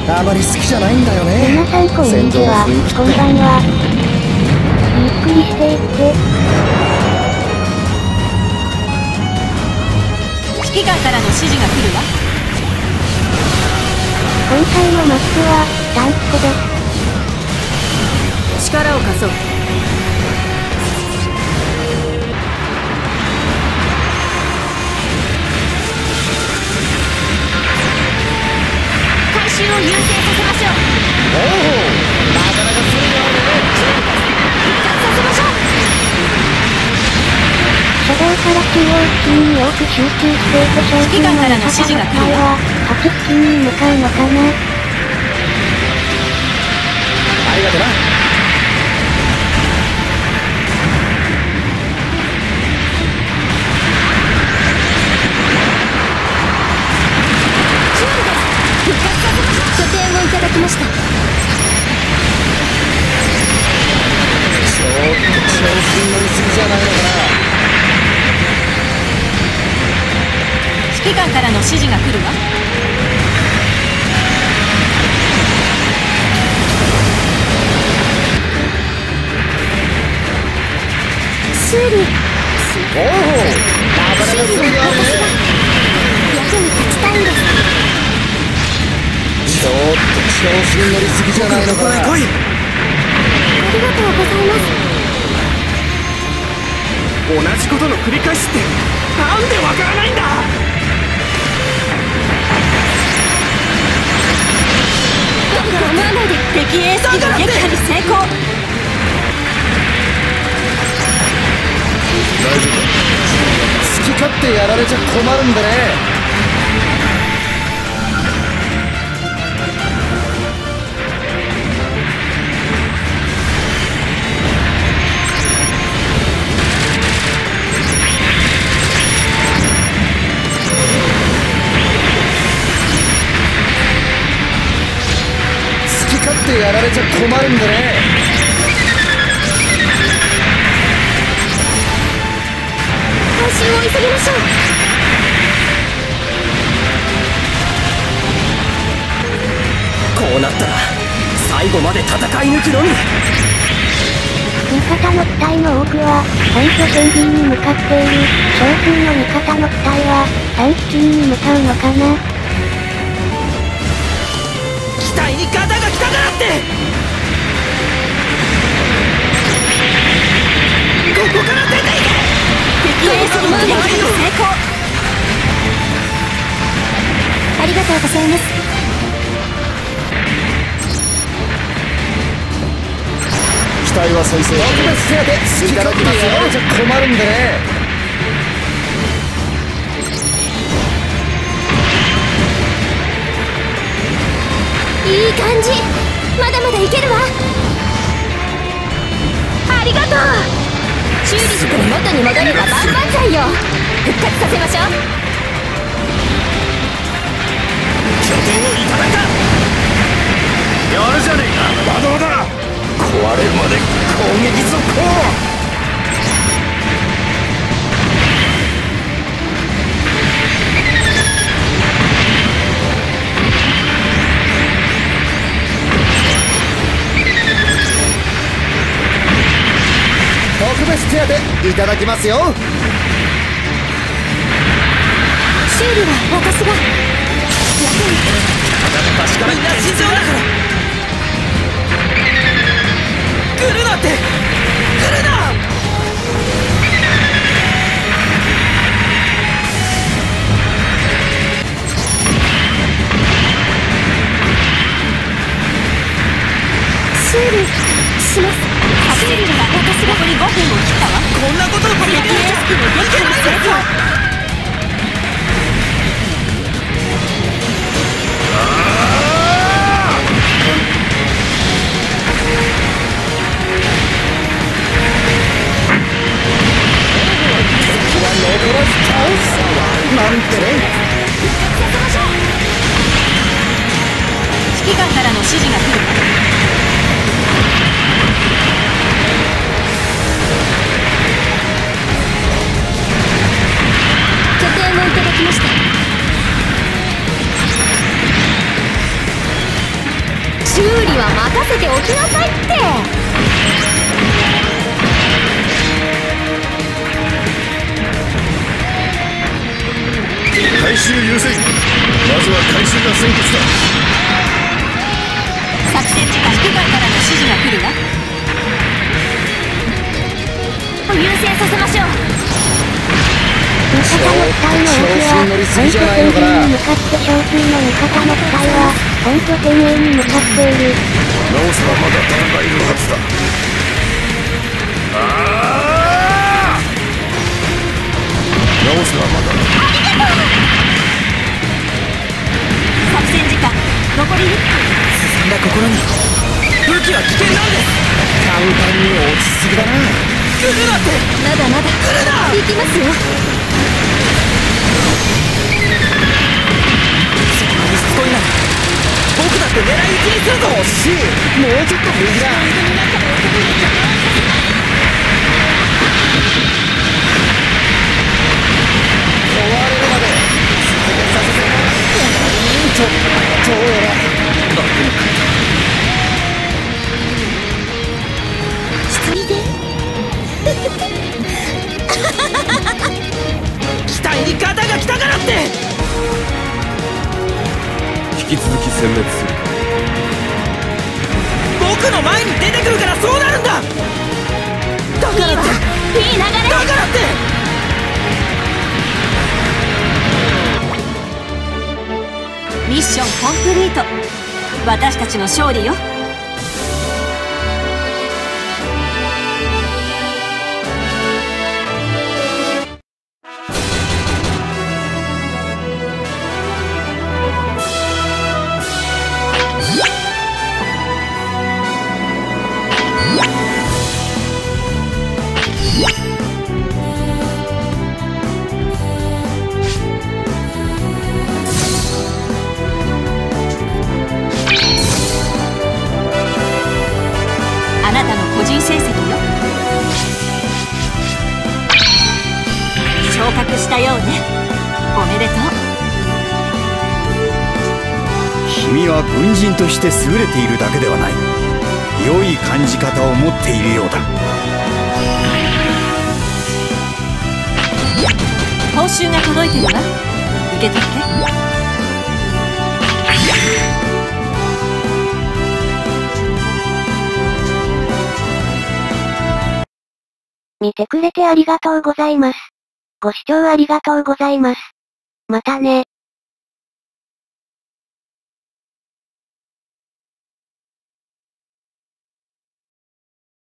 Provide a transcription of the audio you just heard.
あまり好きじゃないんだよね。 皆さんこんにちは、こんばんは。ゆっくりしていって。 指揮官からの指示が来るわ。 今回のマップはダンスコです。 力を貸そう。回収を優先させましょう。 おお、なかなかするよね。 復活させましょう。 初動から中央付近に多く集中していて、商品の味方の機体は8付近に向かうのかな。 ありがとな。 拠点をいただきました。 ちょっと調子に乗りすぎじゃないのかな。 指揮官からの指示が来るわ。 修理。 おお、なかなかするよね。 役に立ちたいんです。 ちょっと調子に乗りすぎじゃないのかな。 ありがとうございます。 同じことの繰り返しってなんでわからないんだ。 どうか思わないで。敵エース機の撃破に成功。 大丈夫だ。好き勝手やられちゃ困るんでね。好き勝手やられちゃ困るんでね。 回収を急ぎましょう。 こうなったら最後まで戦い抜くのみ。 味方の機体の多くは本拠戦陣に向かっている。少数の味方の機体は3付近に向かうのかな。 機体にガタが来たからってここから出ていけ。 敵エース機の撃破に成功。 ありがとうございます。 機体は再生。特別手当いただきますよ。じゃ困るんでね。 いい感じ。まだまだいけるわ。ありがとう。修理して元に戻れば万々歳よ。復活させましょう。 拠点をいただいた。やるじゃねえか。魔導だ。壊れるまで攻撃続行。 特別手当いただきますよ。 修理は私が。役に私からみんな必要だから来るなって。来るな。 修理します。 修理は私が。ここに5分を切ったわ。 こんなことを敵エース機の撃破に成功。 残らず倒すなんてね。 指揮官からの指示が来るわ。 拠点をいただきました。 任せておきなさいって。 回収優先。まずは回収が先決だ。 作戦時間区外からの指示が来るわ。優先させましょう。 味方の機体の多くは本拠戦陣に向かって少数の味方の機体は本拠戦営に向かっている。 直せばまだ戦えるはずだ。直せばまだ。 作戦時間残り1分。 進んだ心に武器は危険なんです。簡単に落ちすぎだな。来るなって。 まだまだ来るな。 行きますよ。 そんなにしつこいなら僕だって狙い撃ちにするぞ。惜しい。もうちょっと右だ。終われるまで続けさせて。どうやら一人で機体にガタが来たからって。 引き続き殲滅する。 僕の前に出てくるからそうなるんだ。だからって。 いい流れ。 だからって。 ミッションコンプリート。私たちの勝利よ。あなたの個人成績よ。昇格したようね。おめでとう。 君は軍人として優れているだけではない。良い感じ方を持っているようだ。 報酬が届いてるわ。受け取って。 見てくれてありがとうございます。ご視聴ありがとうございます。またね。